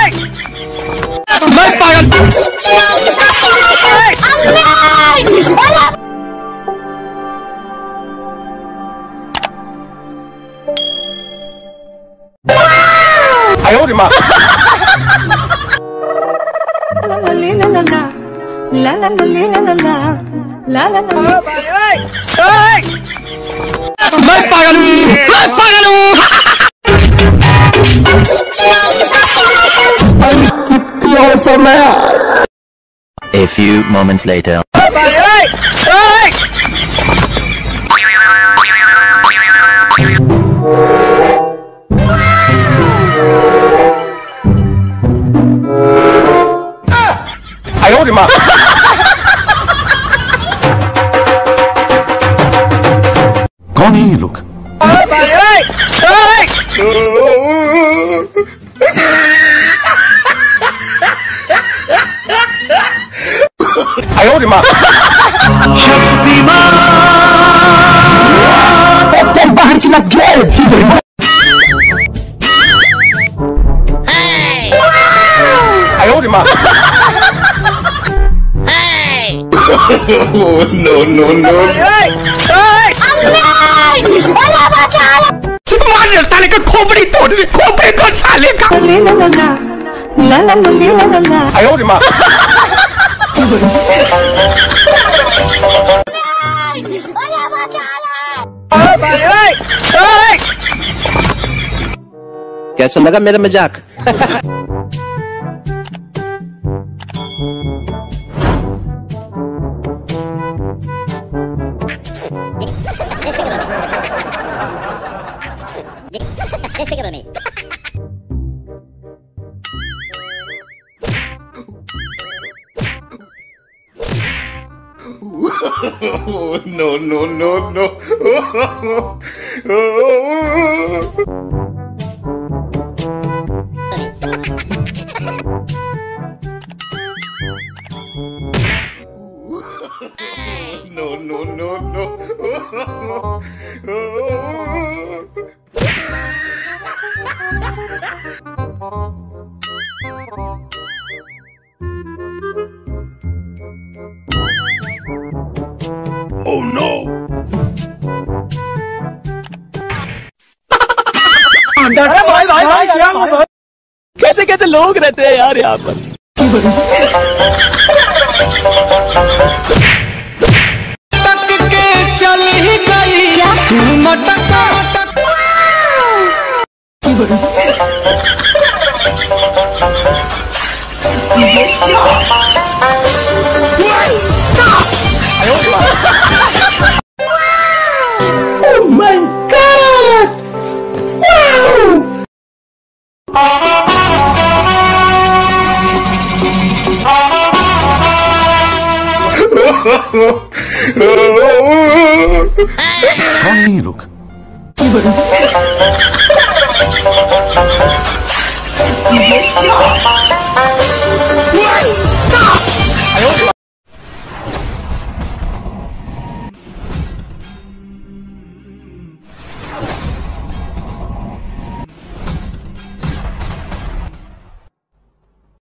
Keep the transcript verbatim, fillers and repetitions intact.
मैं पागल哎呦我的妈 La la la la la la la la la la मैं पागल हूँ मैं पागल हूँ A few moments later. 哎呦我的妈 कौन है ये लोग哎呦我的妈 चल बाहर की लग गया哎呦我的妈 no no no मार साले का खोपड़ी तोड़ दे खोपड़ी तोड़ साले का ला ला ला ला ला哎呦我的妈 कैसा लगा मेरा मजाक no no no no no no no no oh no भाई भाई भाई क्या कैसे कैसे लोग रहते हैं यार यहाँ पर तक के चल ही गई तू मटका Oh my God! कौन है ये लोग